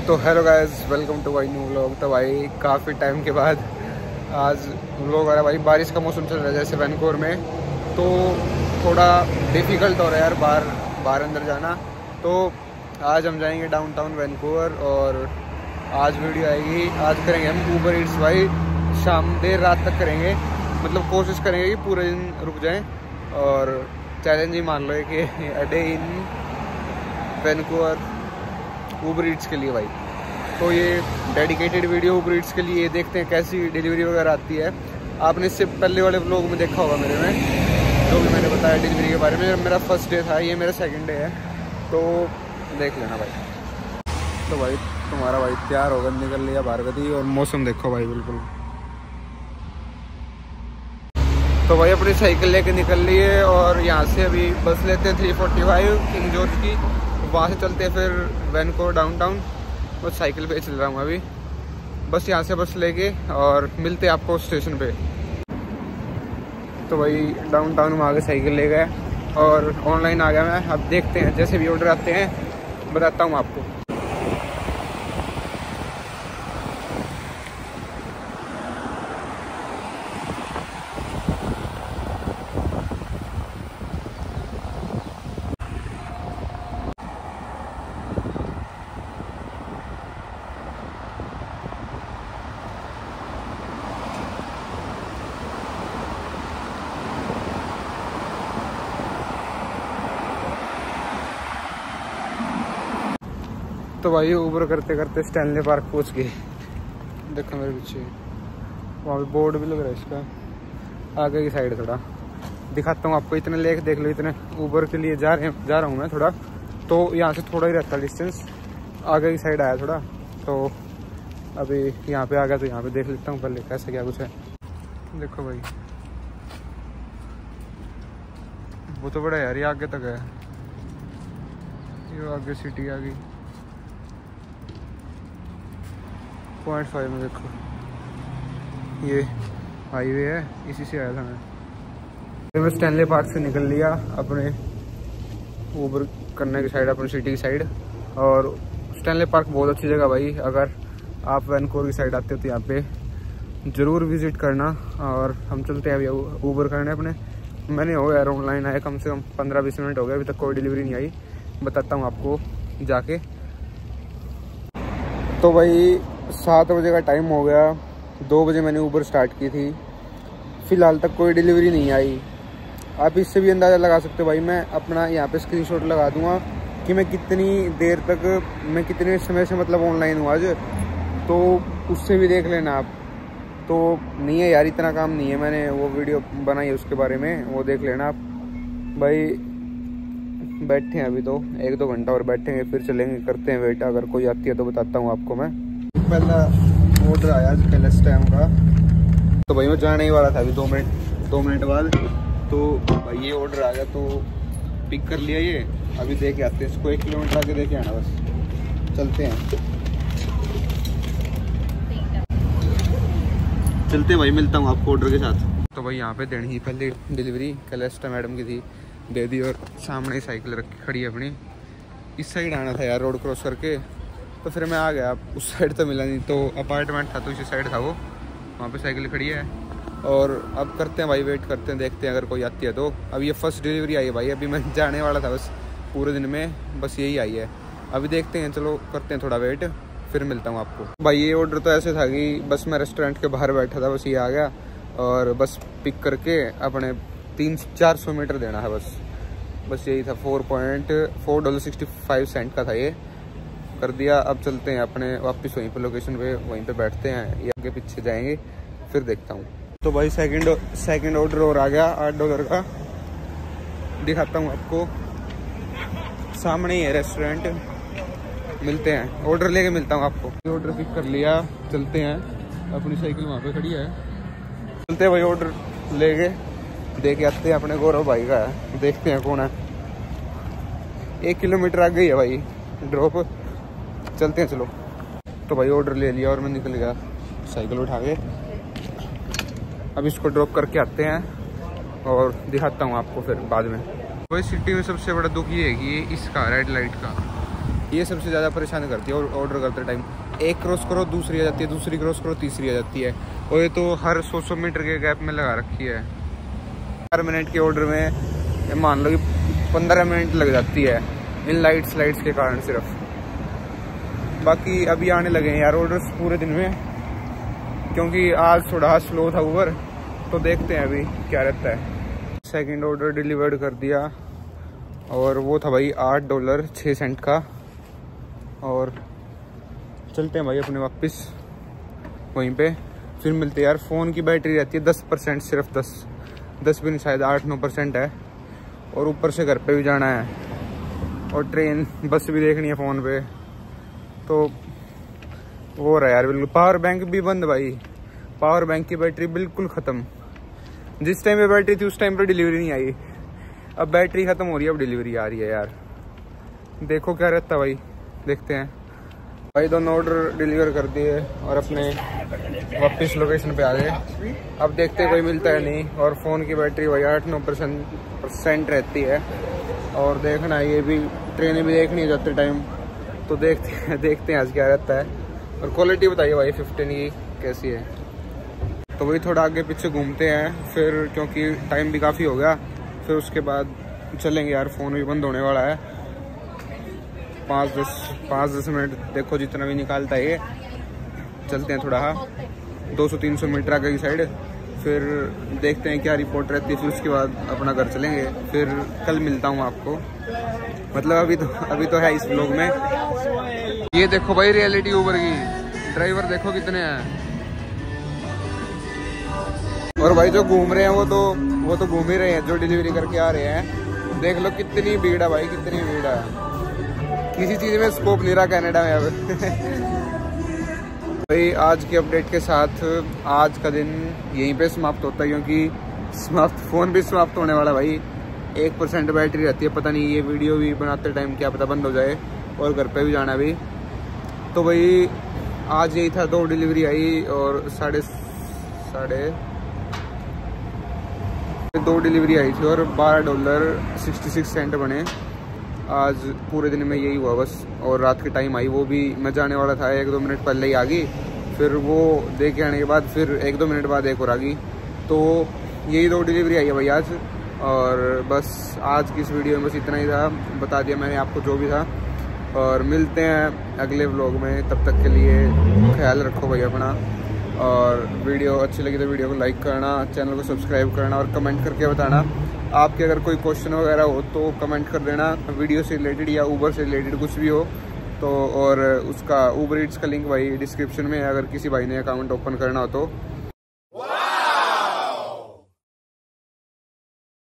तो hello guys, welcome to my new vlog. तो भाई काफ़ी टाइम के बाद आज व्लॉग आ रहा है। भाई बारिश का मौसम चल रहा है जैसे वैनकूवर में, तो थोड़ा डिफ़िकल्ट हो रहा है यार बाहर अंदर जाना। तो आज हम जाएंगे डाउनटाउन वैनकूवर और आज वीडियो आएगी। आज करेंगे हम ऊबर ईट्स भाई, शाम देर रात तक करेंगे। मतलब कोशिश करेंगे कि पूरे दिन रुक जाएं और चैलेंज ही मान लो कि a day in Vancouver Uber Eats के लिए भाई। तो ये डेडिकेटेड वीडियो ऊबर ईट्स के लिए, देखते हैं कैसी डिलीवरी वगैरह आती है। आपने इससे पहले वाले व्लॉग में देखा होगा मेरे में, जो भी मैंने बताया डिलीवरी के बारे में। मेरा फर्स्ट डे था, ये मेरा सेकंड डे है, तो देख लेना भाई। तो भाई तुम्हारा भाई तैयार होकर निकल लिया बाहर गति, और मौसम देखो भाई बिल्कुल। तो भाई अपनी साइकिल लेके निकल लिए और यहाँ से अभी बस लेते हैं 345 किंग जॉर्ज की। वहाँ से चलते हैं फिर वैनकूवर डाउनटाउन। बस साइकिल पे चल रहा हूँ अभी, बस यहाँ से बस लेके और मिलते हैं आपको स्टेशन पे। तो भाई डाउनटाउन में आगे साइकिल ले गए और ऑनलाइन आ गया मैं। अब देखते हैं जैसे भी ऑर्डर आते हैं बताता हूँ आपको। तो भाई ऊबर करते करते स्टैनली पार्क पहुंच गए। देखो मेरे पीछे वहाँ पे बोर्ड भी लग रहा है इसका। आगे की साइड थोड़ा दिखाता हूँ आपको। इतने लेक देख लो, इतने ऊबर के लिए जा रहा हूँ मैं थोड़ा। तो यहाँ से थोड़ा ही रहता डिस्टेंस, आगे की साइड आया थोड़ा। तो अभी यहाँ पे आ गया, तो यहाँ पे देख लेता हूँ पहले कैसे क्या कुछ है। देखो भाई वो तो बड़ा यार, ये आगे तक है, ये आगे सिटी आ गई 0.5 में। देखो ये हाईवे है, इसी से आया था मैं स्टैनली पार्क से निकल लिया अपने ऊबर करने की साइड, अपनी सिटी की साइड। और स्टैनली पार्क बहुत अच्छी जगह भाई, अगर आप वैनकूवर की साइड आते हो तो यहाँ पे ज़रूर विज़िट करना। और हम चलते हैं अभी ऊबर करने अपने। मैंने हो यार ऑनलाइन आया कम से कम 15-20 मिनट हो गए, अभी तक कोई डिलीवरी नहीं आई। बताता हूँ आपको जाके। तो भाई 7 बजे का टाइम हो गया, 2 बजे मैंने ऊबर स्टार्ट की थी, फ़िलहाल तक कोई डिलीवरी नहीं आई। आप इससे भी अंदाज़ा लगा सकते हो भाई, मैं अपना यहाँ पे स्क्रीनशॉट लगा दूंगा कि मैं कितनी देर तक, मैं कितने समय से मतलब ऑनलाइन हूँ आज, तो उससे भी देख लेना आप। तो नहीं है यार, इतना काम नहीं है, मैंने वो वीडियो बनाई है उसके बारे में, वो देख लेना आप। भाई बैठे हैं अभी, तो 1-2 घंटा और बैठेंगे, फिर चलेंगे, करते हैं वेट। अगर कोई आती है तो बताता हूँ आपको मैं। पहला ऑर्डर आया आज पैलेस टाइम का, तो भाई मैं जाने ही वाला था अभी 2 मिनट बाद। तो भाई ये ऑर्डर आ गया, तो पिक कर लिया ये। अभी दे के आते हैं इसको, 1 किलोमीटर आगे दे के आना, बस चलते हैं भाई। मिलता हूँ आपको ऑर्डर के साथ। तो भाई यहाँ पे देनी ही पहले डिलीवरी कैलेस्टा मैडम की थी, दे दी। और सामने ही साइकिल रखी खड़ी है अपनी। इस साइड आना था यार रोड क्रॉस करके, तो फिर मैं आ गया। उस साइड तो मिला नहीं, तो अपार्टमेंट था तो इसी साइड था वो, वहाँ पे साइकिल खड़ी है। और अब करते हैं भाई वेट, करते हैं, देखते हैं अगर कोई आती है तो। अब ये फर्स्ट डिलीवरी आई है भाई, अभी मैं जाने वाला था बस पूरे दिन में, बस यही आई है। अभी देखते हैं, चलो करते हैं थोड़ा वेट, फिर मिलता हूँ आपको। भाई ये ऑर्डर तो ऐसे था कि बस मैं रेस्टोरेंट के बाहर बैठा था, बस ये आ गया और बस पिक करके अपने 300-400 मीटर देना है बस यही था। $4.65 का था, ये कर दिया। अब चलते हैं अपने वापस वहीं पे लोकेशन पे, वहीं पे बैठते हैं, ये आगे पीछे जाएंगे, फिर देखता हूँ। तो भाई सेकंड ऑर्डर और आ गया $8 का, दिखाता हूँ आपको। सामने ही है रेस्टोरेंट, मिलते हैं, ऑर्डर लेके मिलता हूँ आपको। ऑर्डर पिक कर लिया, चलते हैं, अपनी साइकिल वहाँ पे खड़ी है, चलते हैं भाई। ऑर्डर लेके दे के आते हैं, अपने गौरव भाई का है, देखते हैं कौन है। 1 किलोमीटर आगे ही है भाई ड्रॉप, चलते हैं चलो। तो भाई ऑर्डर ले लिया और मैं निकल गया साइकिल उठा के। अब इसको ड्रॉप करके आते हैं और दिखाता हूँ आपको फिर बाद में। वही सिटी में सबसे बड़ा दुख ये है कि इसका रेड लाइट का ये सबसे ज़्यादा परेशान करती है ऑर्डर करते टाइम। एक क्रॉस करो दूसरी आ जाती है, दूसरी क्रॉस करो तीसरी आ जाती है, और ये तो हर 100 मीटर के गैप में लगा रखी है। 4 मिनट के ऑर्डर में मान लो कि 15 मिनट लग जाती है इन लाइट्स के कारण सिर्फ। बाकी अभी आने लगे हैं यार ऑर्डर्स पूरे दिन में, क्योंकि आज थोड़ा स्लो था ऊबर, तो देखते हैं अभी क्या रहता है। सेकंड ऑर्डर डिलीवर्ड कर दिया और वो था भाई $8.06 का। और चलते हैं भाई अपने वापस वहीं पे, फिर मिलते हैं यार। फ़ोन की बैटरी रहती है 10%, सिर्फ 10 भी नहीं, शायद 8-9% है। और ऊपर से घर पे भी जाना है और ट्रेन बस भी देखनी है फ़ोन पे, तो वो रहा यार बिल्कुल। पावर बैंक भी बंद भाई, पावर बैंक की बैटरी बिल्कुल ख़त्म। जिस टाइम पे बैटरी थी उस टाइम पे डिलीवरी नहीं आई, अब बैटरी ख़त्म हो रही है, अब डिलीवरी आ रही है यार। देखो क्या रहता है भाई, देखते हैं भाई। दोनों ऑर्डर डिलीवर कर दिए और अपने वापस लोकेशन पे आ गए। अब देखते कोई मिलता है नहीं, और फ़ोन की बैटरी वही 8-9% रहती है। और देखना ये भी, ट्रेनें भी देखनी है जाते टाइम, तो देखते हैं आज क्या रहता है। और क्वालिटी बताइए भाई 15 की कैसी है। तो वही थोड़ा आगे पीछे घूमते हैं फिर, क्योंकि टाइम भी काफ़ी हो गया। फिर उसके बाद चलेंगे यार, फ़ोन भी बंद होने वाला है। 5-10 मिनट देखो जितना भी निकालता है ये। चलते हैं थोड़ा 200-300 मीटर आगे की साइड, फिर देखते हैं क्या रिपोर्ट रहती है। फिर उसके बाद अपना घर चलेंगे, फिर कल मिलता हूँ आपको। मतलब अभी तो है इस ब्लॉग में। ये देखो भाई रियलिटी ऊबर की, ड्राइवर देखो कितने हैं। और भाई जो घूम रहे हैं वो तो घूम ही रहे हैं, जो डिलीवरी करके आ रहे हैं। देख लो कितनी भीड़ है भाई, कितनी भीड़ है। किसी चीज़ में स्कोप नहीं रहा कनाडा में अब। भाई आज के अपडेट के साथ आज का दिन यहीं पे समाप्त होता है, क्योंकि फ़ोन भी समाप्त होने वाला भाई। 1% बैटरी रहती है, पता नहीं ये वीडियो भी बनाते टाइम क्या पता बंद हो जाए, और घर पे भी जाना भी। तो भाई आज यही था, 2 डिलीवरी आई और दो डिलीवरी आई थी और $12.66 बने। आज पूरे दिन में यही हुआ बस। और रात के टाइम आई, वो भी मैं जाने वाला था 1-2 मिनट पहले ही आ गई। फिर वो दे के आने के बाद फिर 1-2 मिनट बाद एक और आ गई। तो यही 2 डिलीवरी आई है भाई आज। और बस आज की इस वीडियो में बस इतना ही था, बता दिया मैंने आपको जो भी था। और मिलते हैं अगले व्लॉग में, तब तक के लिए ख्याल रखो भाई अपना। और वीडियो अच्छी लगी तो वीडियो को लाइक करना, चैनल को सब्सक्राइब करना, और कमेंट करके बताना आपके अगर कोई क्वेश्चन वगैरह हो तो कमेंट कर देना, वीडियो से रिलेटेड या ऊबर से रिलेटेड कुछ भी हो तो। और उसका ऊबर ईट्स का लिंक भाई डिस्क्रिप्शन में है, अगर किसी भाई ने अकाउंट ओपन करना हो तो।